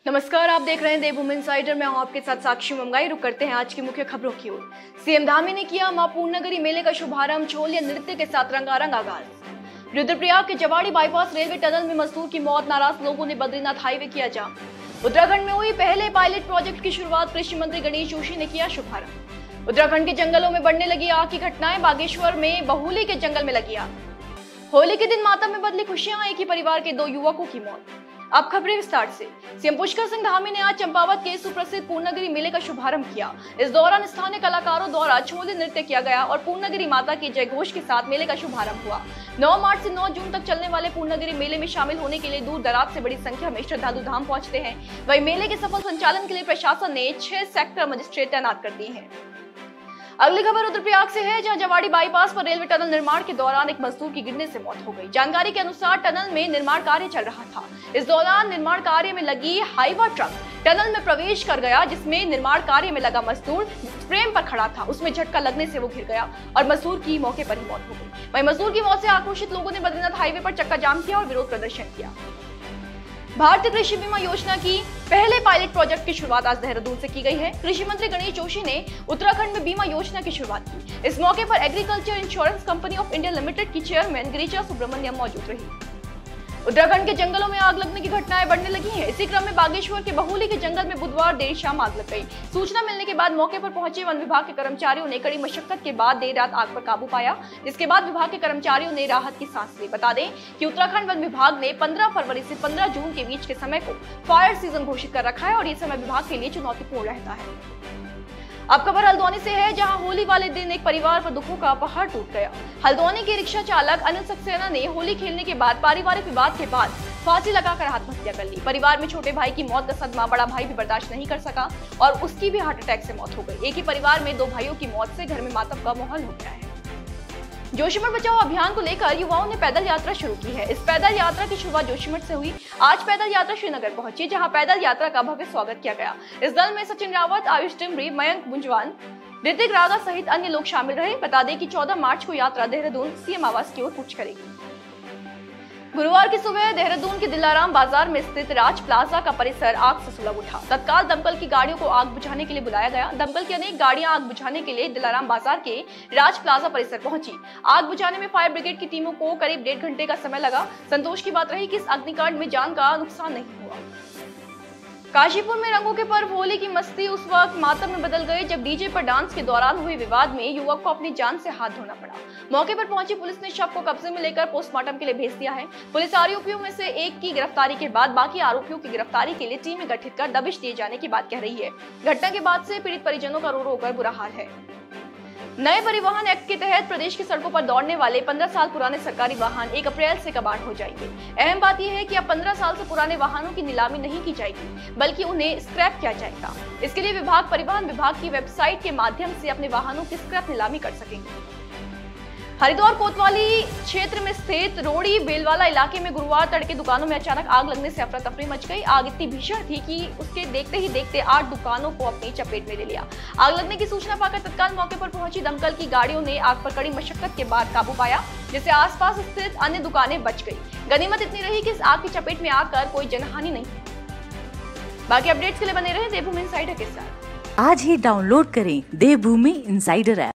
नमस्कार, आप देख रहे हैं देवभूमि इनसाइडर। मैं हूं आपके साथ साक्षी मंगाई। रुक करते हैं आज की मुख्य खबरों की ओर। सीएम धामी ने किया मां पूर्णनगरी मेले का शुभारंभ, छोलिया नृत्य के साथ रंगारंग आगाज। रुद्रप्रयाग के जवाड़ी बाईपास रेलवे टनल में मजदूर की मौत, नाराज लोगों ने बद्रीनाथ हाईवे किया जाम। उत्तराखंड में हुई पहले पायलट प्रोजेक्ट की शुरुआत, कृषि मंत्री गणेश जोशी ने किया शुभारंभ। उत्तराखंड के जंगलों में बढ़ने लगी आग की घटनाएं, बागेश्वर में बहुली के जंगल में लगी आग। होली के दिन मातम में बदली खुशियां, एक ही परिवार के 2 युवकों की मौत। अब खबरें विस्तार से। सीएम पुष्कर सिंह धामी ने आज चंपावत के सुप्रसिद्ध पूर्णनगरी मेले का शुभारंभ किया। इस दौरान स्थानीय कलाकारों द्वारा छोले नृत्य किया गया और पूर्णनगरी माता के जयघोष के साथ मेले का शुभारंभ हुआ। 9 मार्च से 9 जून तक चलने वाले पूर्णनगरी मेले में शामिल होने के लिए दूर दराज से बड़ी संख्या में श्रद्धालु धाम पहुंचते हैं। वहीं मेले के सफल संचालन के लिए प्रशासन ने 6 सेक्टर मजिस्ट्रेट तैनात कर दिए हैं। अगली खबर रुद्रप्रयाग से है, जहां जवाड़ी बाईपास पर रेलवे टनल निर्माण के दौरान एक मजदूर की गिरने से मौत हो गई। जानकारी के अनुसार टनल में निर्माण कार्य चल रहा था। इस दौरान निर्माण कार्य में लगी हाईवा ट्रक टनल में प्रवेश कर गया, जिसमें निर्माण कार्य में लगा मजदूर फ्रेम पर खड़ा था। उसमें झटका लगने से वो गिर गया और मजदूर की मौके पर ही मौत हो गई। वहीं मजदूर की मौत से आक्रोशित लोगों ने बद्रीनाथ हाईवे पर चक्का जाम किया और विरोध प्रदर्शन किया। भारतीय कृषि बीमा योजना की पहले पायलट प्रोजेक्ट की शुरुआत आज देहरादून से की गई है। कृषि मंत्री गणेश जोशी ने उत्तराखंड में बीमा योजना की शुरुआत की। इस मौके पर Agriculture Insurance Company of India Limited की चेयरमैन गिरिजा सुब्रमण्यम मौजूद रही। उत्तराखंड के जंगलों में आग लगने की घटनाएं बढ़ने लगी हैं। इसी क्रम में बागेश्वर के बहुली के जंगल में बुधवार देर शाम आग लग गई। सूचना मिलने के बाद मौके पर पहुंचे वन विभाग के कर्मचारियों ने कड़ी मशक्कत के बाद देर रात आग पर काबू पाया, जिसके बाद विभाग के कर्मचारियों ने राहत की सांस ली। बता दें कि उत्तराखंड वन विभाग ने 15 फरवरी से 15 जून के बीच के समय को फायर सीजन घोषित कर रखा है और ये समय विभाग के लिए चुनौतीपूर्ण रहता है। अब खबर हल्द्वानी से है, जहां होली वाले दिन एक परिवार पर दुखों का पहाड़ टूट गया। हल्द्वानी के रिक्शा चालक अनिल सक्सेना ने होली खेलने के बाद पारिवारिक विवाद के बाद फांसी लगाकर आत्महत्या कर ली। परिवार में छोटे भाई की मौत का सदमा बड़ा भाई भी बर्दाश्त नहीं कर सका और उसकी भी हार्ट अटैक से मौत हो गई। एक ही परिवार में 2 भाइयों की मौत से घर में मातम का माहौल हो गया है। जोशीमठ बचाओ अभियान को लेकर युवाओं ने पैदल यात्रा शुरू की है। इस पैदल यात्रा की शुरुआत जोशीमठ से हुई। आज पैदल यात्रा श्रीनगर पहुंची, जहां पैदल यात्रा का भव्य स्वागत किया गया। इस दल में सचिन रावत, आयुष टिमरी, मयंक बुंजवान, ऋतिक राधा सहित अन्य लोग शामिल रहे। बता दें कि 14 मार्च को यात्रा देहरादून सीएम आवास की ओर कूच करेगी। गुरुवार की सुबह देहरादून के दिलाराम बाजार में स्थित राज प्लाजा का परिसर आग से सुलग उठा। तत्काल दमकल की गाड़ियों को आग बुझाने के लिए बुलाया गया। दमकल की अनेक गाड़ियां आग बुझाने के लिए दिलाराम बाजार के राज प्लाजा परिसर पहुंची। आग बुझाने में फायर ब्रिगेड की टीमों को करीब 1.5 घंटे का समय लगा। संतोष की बात रही कि इस अग्निकांड में जान का नुकसान नहीं हुआ। काशीपुर में रंगों के पर्व होली की मस्ती उस वक्त मातम में बदल गई जब डीजे पर डांस के दौरान हुए विवाद में युवक को अपनी जान से हाथ धोना पड़ा। मौके पर पहुंची पुलिस ने शव को कब्जे में लेकर पोस्टमार्टम के लिए भेज दिया है। पुलिस आरोपियों में से एक की गिरफ्तारी के बाद बाकी आरोपियों की गिरफ्तारी के लिए टीमें गठित कर दबिश दिए जाने की बात कह रही है। घटना के बाद से पीड़ित परिजनों का रो रो कर बुरा हाल है। नए परिवहन एक्ट के तहत प्रदेश की सड़कों पर दौड़ने वाले 15 साल पुराने सरकारी वाहन 1 अप्रैल से कबाड़ हो जाएंगे। अहम बात यह है कि अब 15 साल से पुराने वाहनों की नीलामी नहीं की जाएगी, बल्कि उन्हें स्क्रैप किया जाएगा। इसके लिए विभाग परिवहन विभाग की वेबसाइट के माध्यम से अपने वाहनों की स्क्रैप नीलामी कर सकेंगे। हरिद्वार कोतवाली क्षेत्र में स्थित रोड़ी बेलवाला इलाके में गुरुवार तड़के दुकानों में अचानक आग लगने से अफरा तफरी मच गई। आग इतनी भीषण थी कि उसके देखते ही देखते 8 दुकानों को अपनी चपेट में ले लिया। आग लगने की सूचना पाकर तत्काल मौके पर पहुंची दमकल की गाड़ियों ने आग पर कड़ी मशक्कत के बाद काबू पाया, जिससे आसपास स्थित अन्य दुकानें बच गई। गनीमत इतनी रही कि इस आग की चपेट में आकर कोई जनहानि नहीं। बाकी अपडेट्स के लिए बने रहे देवभूमि इनसाइडर के साथ। आज ही डाउनलोड करें देवभूमि इनसाइडर ऐप।